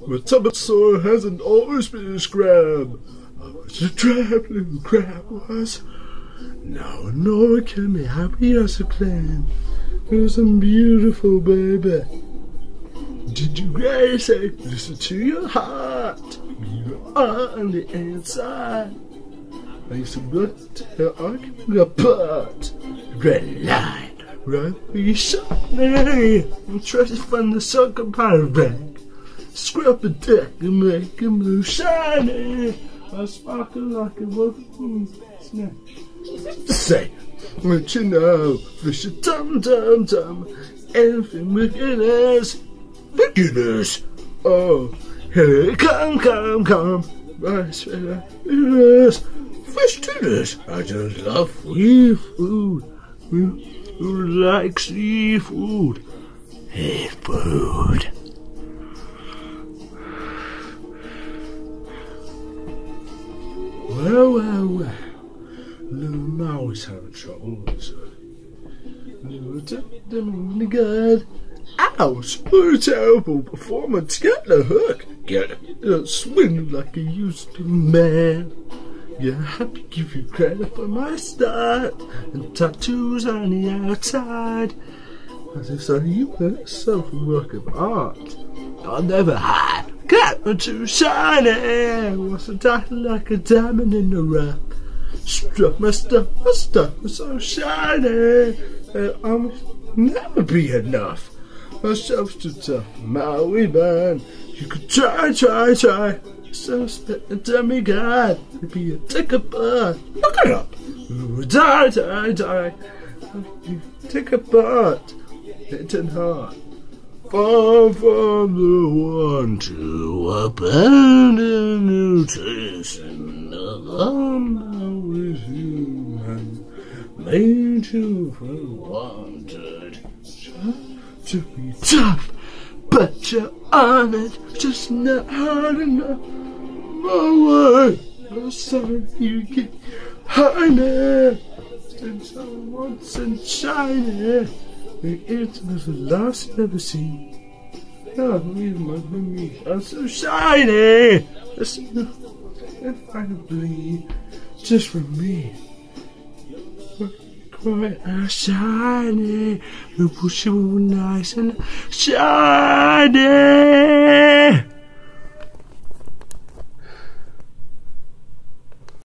My tummy sore hasn't always been a scrab. I was a traveling crab was. Now I know I can be happy as a clam. You're some beautiful baby. Did you guys say listen to your heart? You are on the inside. I used to look to arguing apart. Red line, right where you shot me. I'm trying to find the sucker pirate. Scrub the deck and make a blue shiny. I sparkle like a wolf. Snap. Say, what you know? Fish a tum tum tum. Anything wickedness. Wickedness. Oh, here come, come, come. Rice, wickedness. Fish dinners. I just love seafood. Who likes seafood? Seafood. Well. Little Maui's having trouble, so. Little God. Ouch! What a terrible performance. Get the hook. Get it. Don't swing like you used to, man. Yeah, I have to give you credit for my start. And tattoos on the outside. As if so you were self work of art. I'll never hide. Cat are too shiny. What's a title like a diamond in the rough? Struck my stuff was so shiny. I'll never be enough. My shelf's too tough, Maui man. You could try. So spit a demigod. Maybe a ticker butt. Look it up. Die. You take a butt. It's in heart. Far from the one to abandon nutrition. I'm with you and made you for wanted. To be tough, but you're on it. Just not hard enough. My way. Oh, sorry, you get honey. Since I once and shiny. The answer was the last I've ever seen. Oh, my memories are so shiny. Listen, if I bleed just for me. Quite shiny. The bush was nice and shiny.